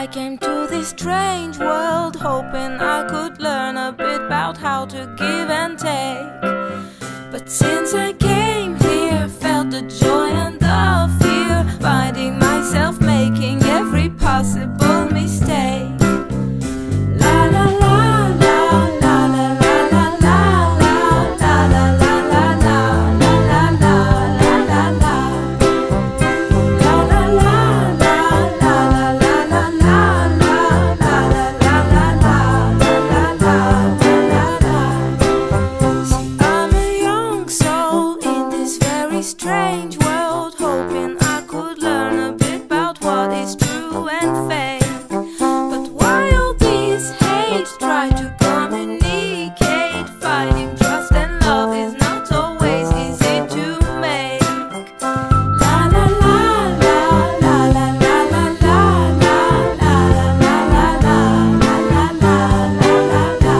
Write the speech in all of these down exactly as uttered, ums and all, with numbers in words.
I came to this strange world hoping I could learn a bit about how to give and take. But since I came here, felt the joy and the fear, finding myself making every possible mistake. La la la la la la la la la la la la la la la la la la la. Strange world, hoping I could learn a bit about what is true and fake. But while these hate try to communicate, finding trust and love is not always easy to make. La la la la la la la la la la la la la la la la la.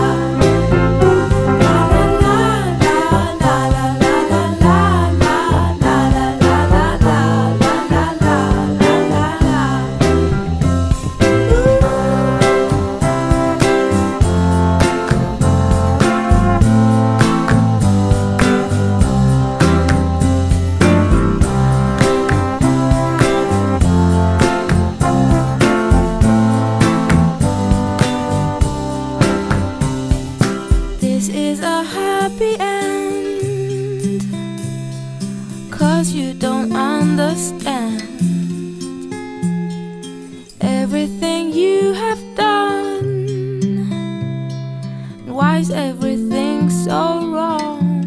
This is a happy end, 'cause you don't understand everything you have done. Why is everything so wrong?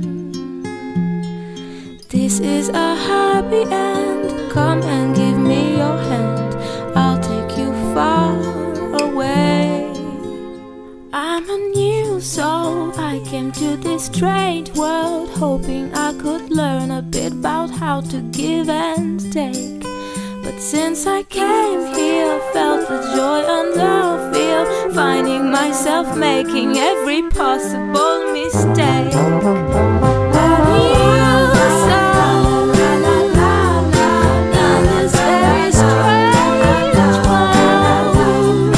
This is a happy end. Come and give me your hand, I'll take you far away. I'm a new soul, I came to this strange world hoping I could learn a bit about how to give and take. But since I came here, felt the joy and the fear, finding myself making every possible mistake. A new soul, la la la la, in this very strange world.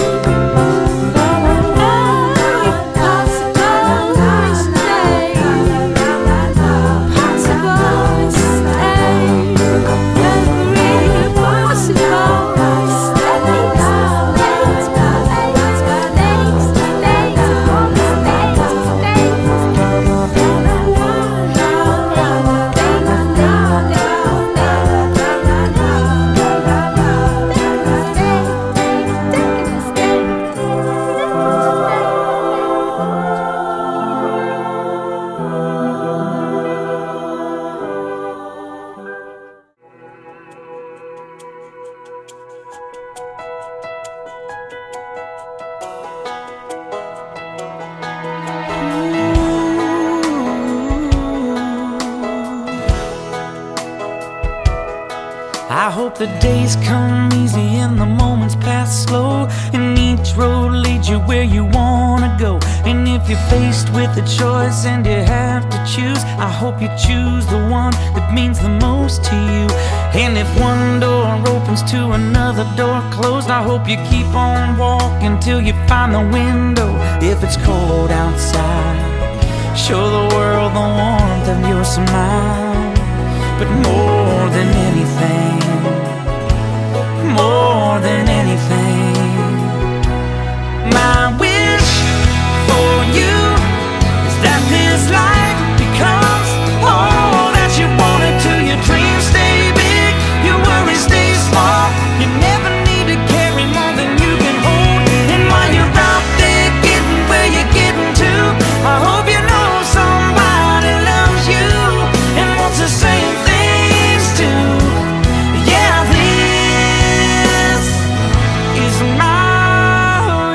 I hope the days come easy and the moments pass slow, and each road leads you where you wanna go. And if you're faced with a choice and you have to choose, I hope you choose the one that means the most to you. And if one door opens to another door closed, I hope you keep on walking till you find the window. If it's cold outside, show the world the warmth of your smile. But more than anything, more than anything, my wish for you is that this life becomes all that you want it to. Your dreams stay big, your worries stay small. You never need to carry more than you can hold. And while you're out there getting where you're getting to, I hope you know somebody loves you and wants the same things too. Yeah, this is my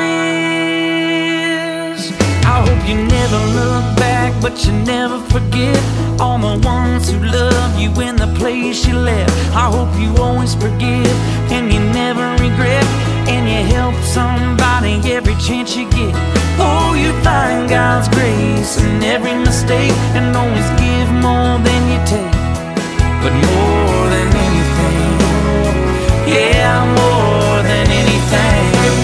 wish. I hope you never look back, but you never forget all the ones who love you in the place you left. I hope you always forgive and you never regret, and you help somebody every chance you get. Oh, you find God's grace in every mistake, and always give more than you take. But more than anything, yeah, more than anything,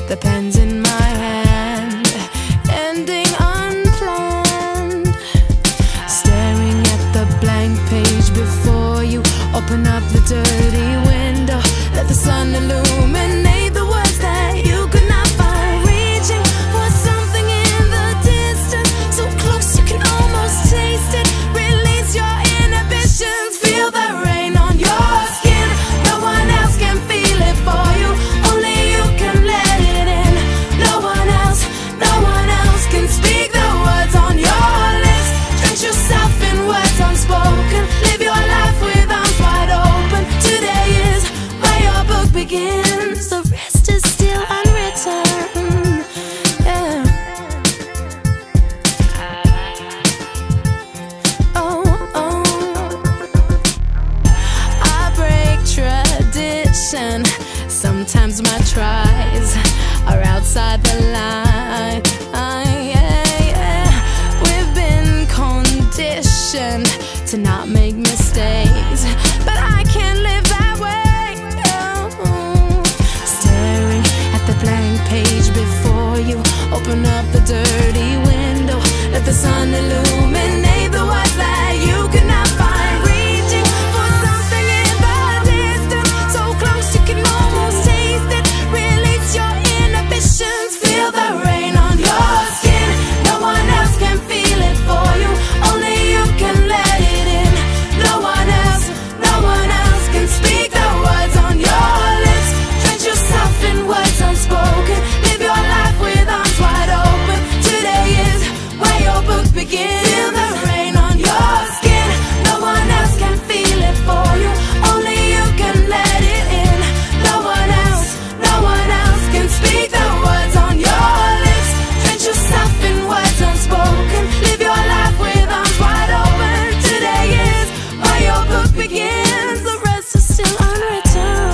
the pen's in my hand, ending unplanned. Staring at the blank page before you, open up the dirty window, let the sun illuminate the words that you could not find. Reaching for something in the distance, so close you can almost taste it. Release your inhibitions, feel the rain on your skin. No one else can feel it for you, only you can let it in. No one else, no one else can speak the words on your lips. Drench yourself in words unspoken, live your life with arms wide open. Today is where your book begins, the rest is still unwritten. Yeah. Oh, oh. I break tradition, sometimes my tries are outside the line. Yeah, yeah. We've been conditioned to not make mistakes, but I can't live that way. Oh. Staring at the blank page before you, open up the dirty window, let the sun illuminate the words that you could not find. Reaching for something in the distance, so close you can almost taste it. Release your inhibitions, feel the rain on your skin. No one else can feel it for you, only you can let it in. No one else, no one else can speak the words on your lips. Drench yourself in words unspoken, live your life with arms wide open. Today is where your book begins. Feel the rain on your skin. No one else can feel it for you, only you can let it in. No one else, no one else can speak the words on your lips. Drench yourself in words unspoken, live your life with arms wide open. Today is where your book begins, the rest is still unwritten.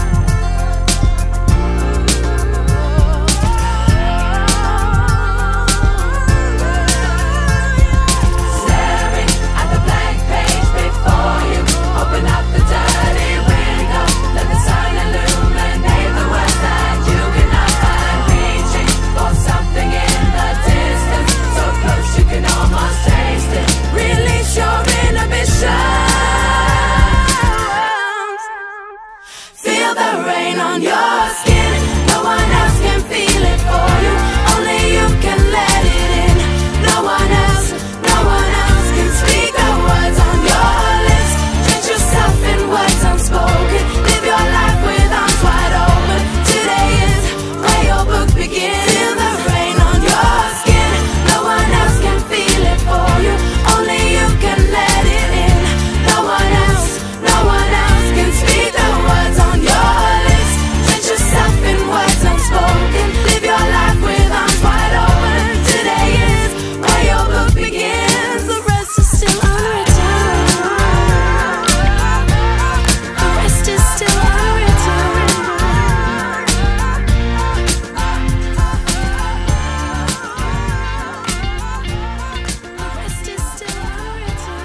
Staring at the blank page before you, open up the dirty window, let the sun illuminate the words that you cannot find. Reaching for something in the distance, so close you can almost taste it. Release your inhibitions, feel the rain on your skin. No one else can feel it for you, only you can let it in. No one else, no one else can speak the words on your lips. Drench yourself in words unspoken, live your life with arms wide open. Today is where your book begins. Feel the rain on your skin. No one else can feel it for you, only you can let it in. No one else, no one else can speak the words on your lips. Drench yourself in words unspoken, live your life with arms wide open. Today is where your book begins, the rest is still unwritten. The rest is still unwritten. The rest is still unwritten.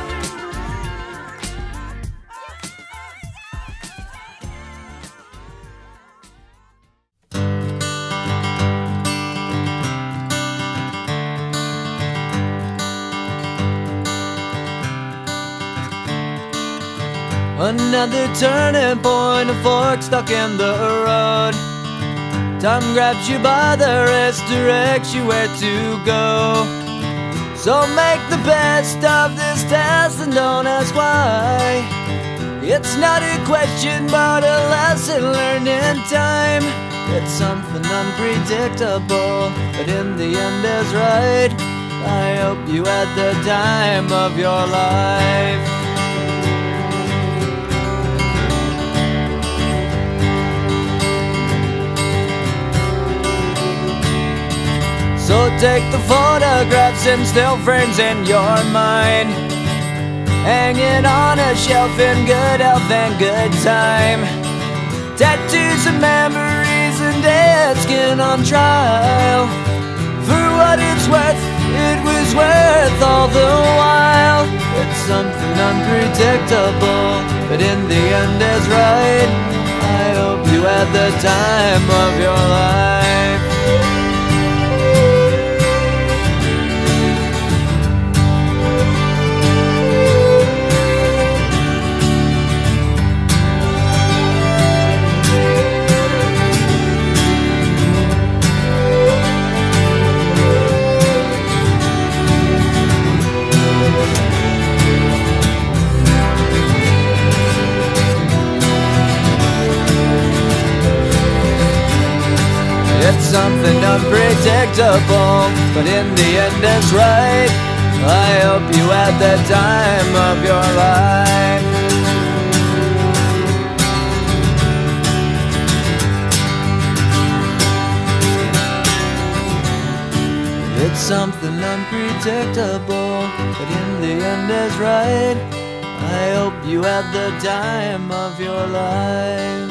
Another turning point, a fork stuck in the road. Time grabs you by the wrist, directs you where to go. So make the best of this test and don't ask why. It's not a question but a lesson learned in time. It's something unpredictable, but in the end is right. I hope you had the time of your life. So take the photographs and still frames in your mind, hanging on a shelf in good health and good time. Tattoos and memories and dead skin on trial. For what it's worth, it was worth all the while. It's something unpredictable, but in the end is right. I hope you had the time of your life. something unpredictable, but in the end it's right. I hope you had the time of your life. It's something unpredictable, but in the end is right. I hope you had the time of your life.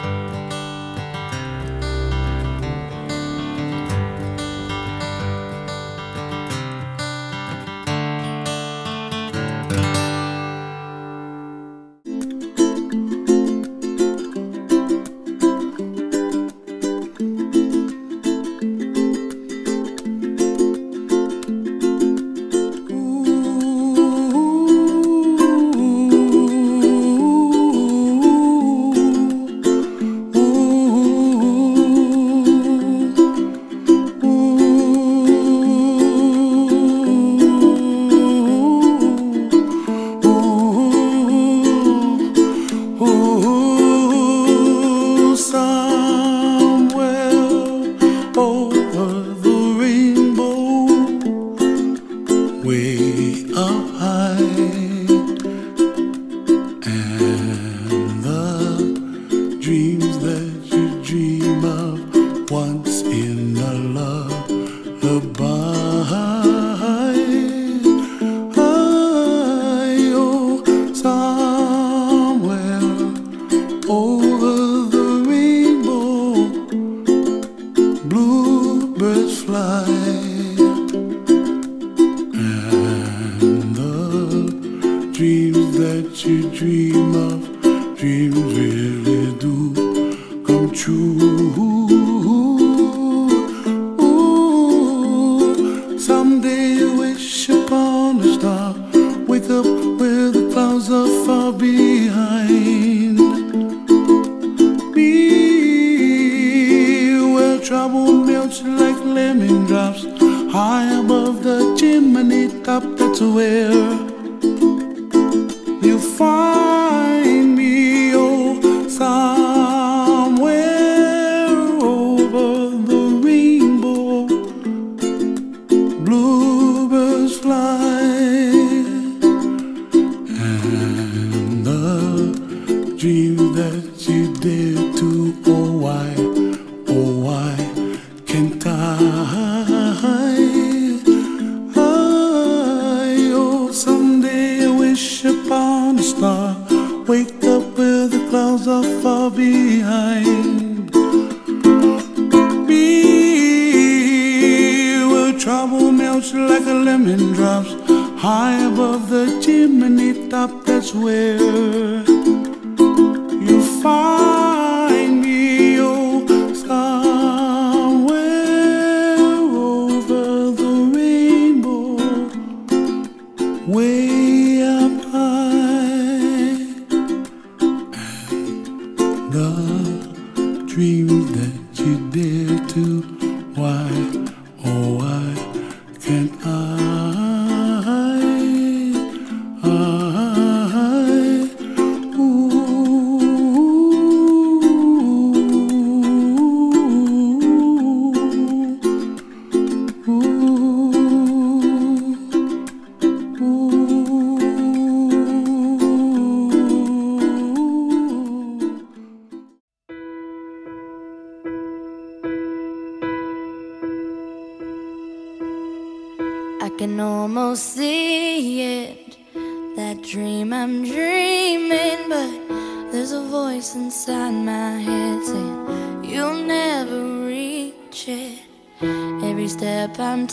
I can almost see it, that dream I'm dreaming, but there's a voice inside my head saying you'll never reach it. Every step I'm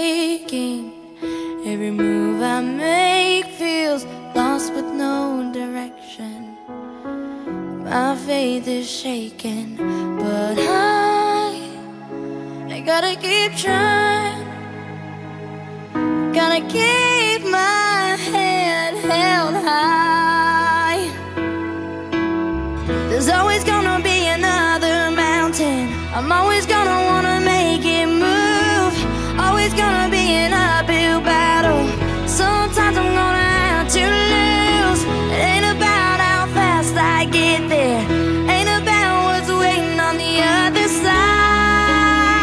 taking, every move I make feels lost with no direction. My faith is shaking, but I, I gotta keep trying. Gotta keep my head held high. There's always gonna be another mountain. I'm always gonna wanna make it move. Always gonna be an uphill battle. Sometimes I'm gonna have to lose. It ain't about how fast I get there, ain't about what's waiting on the other side.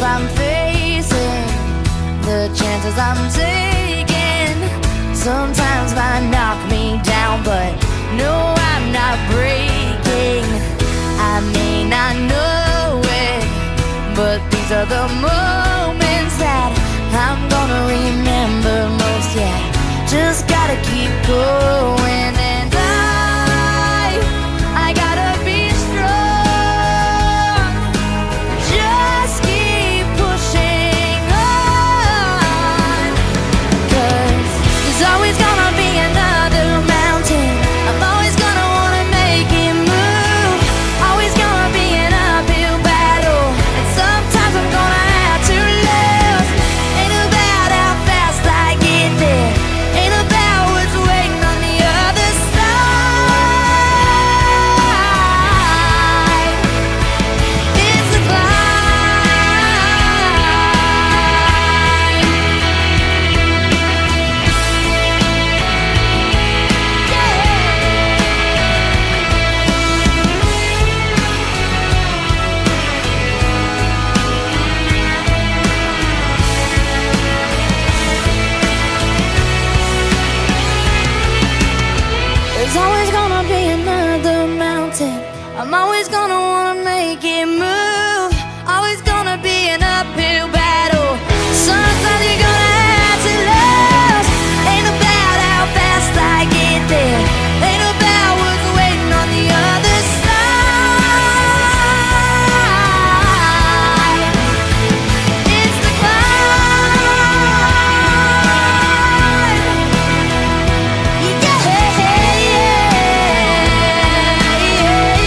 I'm facing, the chances I'm taking, sometimes might knock me down, but no, I'm not breaking. I may not know it, but these are the moments that I'm gonna remember most. Yeah, just gotta keep going, and I, I gotta be strong. Just keep pushing on, 'cause there's always gonna be another mountain. I'm always gonna wanna make it move. Always gonna be an uphill battle, and sometimes I'm gonna have to lose. Ain't about how fast I get there, ain't about what's waiting on the other side. It's a There's always gonna be another mountain. I'm always gonna wanna make it move. Always gonna be an uphill battle. Sometimes you're gonna have to lose. Ain't about how fast I get there, ain't about what's waiting on the other side. It's the climb. Yeah, yeah, yeah.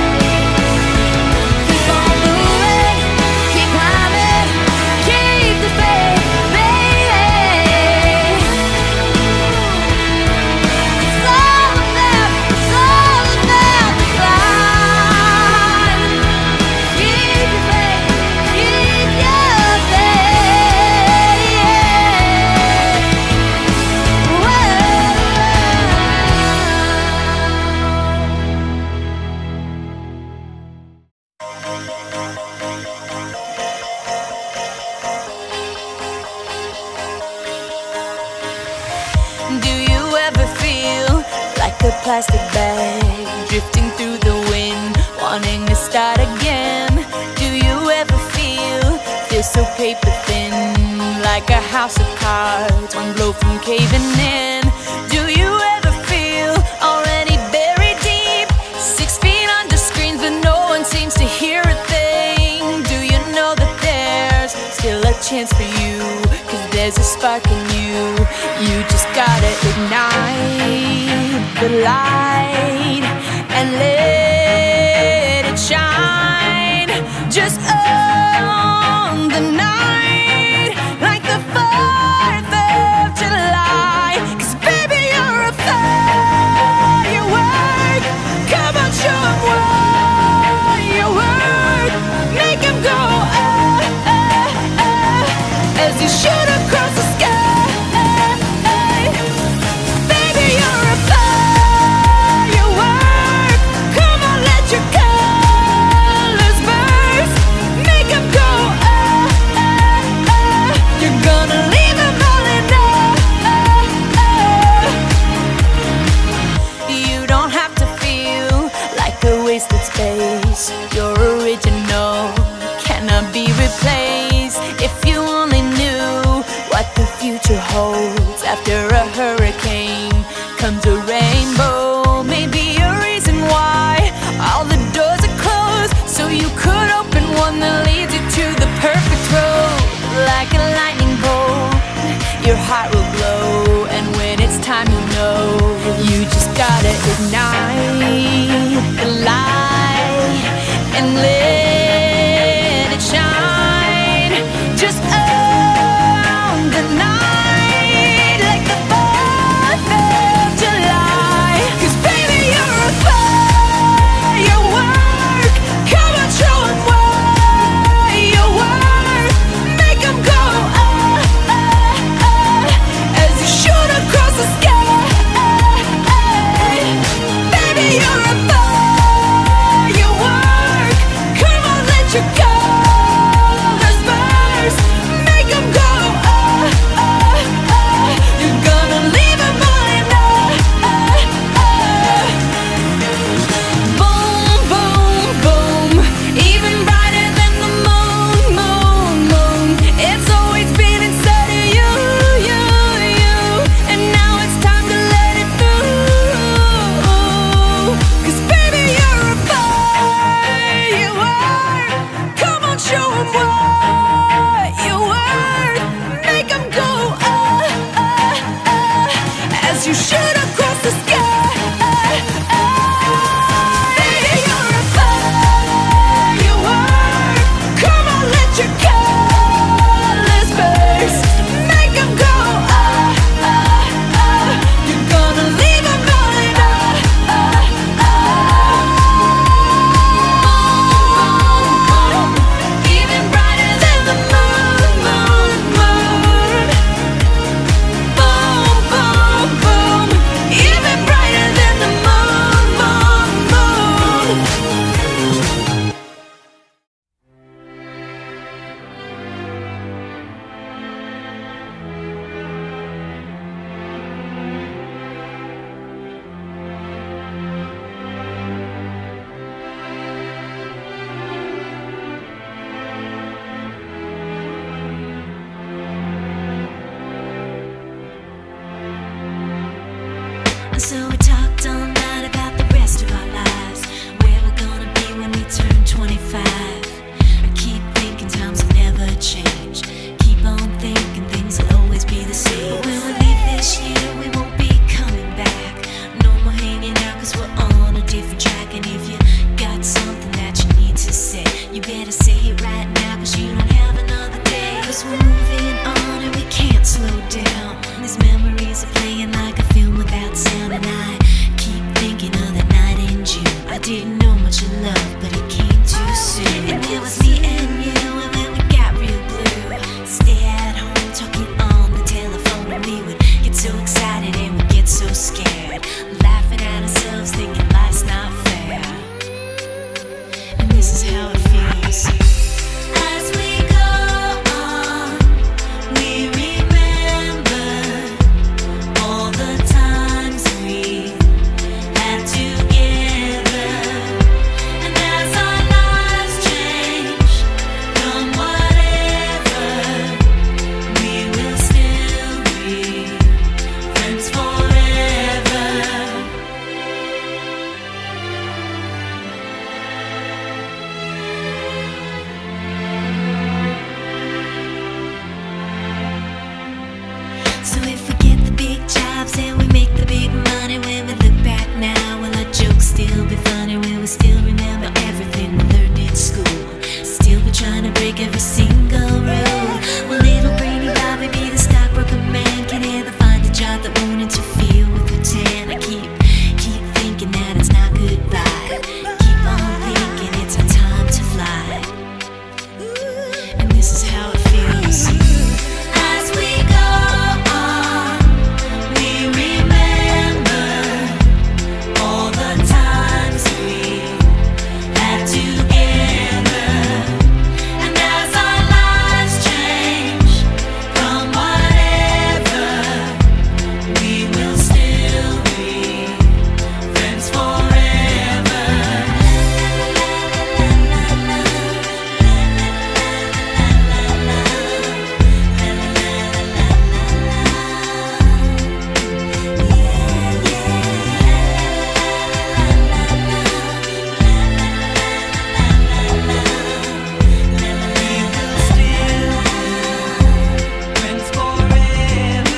Keep on moving, keep climbing, keep the faith, baby. It's all about, it's all about the climb. Keep your faith, keep your faith. Whoa. Do you ever feel like a plastic bag drifting through the wind, wanting to start again? Do you ever feel, feel so paper thin, like a house of cards, one blow from caving in? Do you ever feel already buried deep, six feet under screens but no one seems to hear a thing? Do you know that there's still a chance for you, 'cause there's a spark in you? You just gotta ignite the light and let it shine. Just own the night like the fourth of July. 'Cause baby, you're a firework. Come on, show 'em what you work. Make 'em go oh, oh, oh, as you shoot across the sky. Baby, you're a firework. Come on, let your colors burst. Make 'em go oh, oh, oh. You're gonna leave 'em all in oh, oh. You don't have to feel like a wasted space. You're original, cannot be replaced. If you only knew what the future holds, after a hurricane comes a rainbow. Maybe a reason why all the doors are closed, so you could open one that leads you to the perfect road. Like a lightning bolt, your heart will glow, and when it's time, you know you just gotta ignite the light and let it shine. Just own the night like the fourth of July. 'Cause baby, you're a firework. Come on, show 'em what you work. Make 'em go oh, oh, oh, as you shoot across the sky. So if we get the big jobs and we make the big money, when we look back now, will our jokes still be funny? Will we still remember everything we learned in school? Still be trying to break every single rule? Will little brainy Bobby be the stockbroker man? Can he ever find a job that won't interfere with the tan? I keep, keep thinking that it's not goodbye. Keep on thinking it's our time to fly. And this is how it feels. As we go on, we remember all the times we had together. And as our lives change from whatever, we will still be friends forever. Friends forever.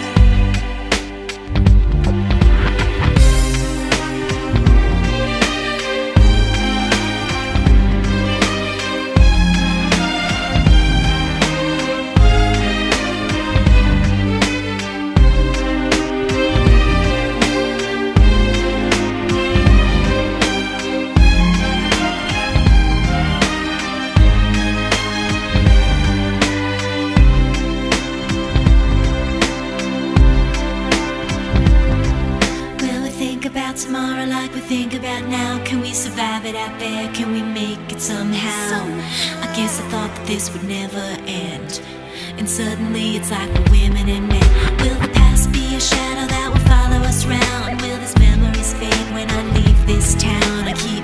Will we think about tomorrow like we think about now? Can we survive it out there? Can we make it somehow? I guess I thought that this would never end, and suddenly it's like we're women and men. Will the past be a shadow that will follow us round? Will these memories fade when I leave this town? I keep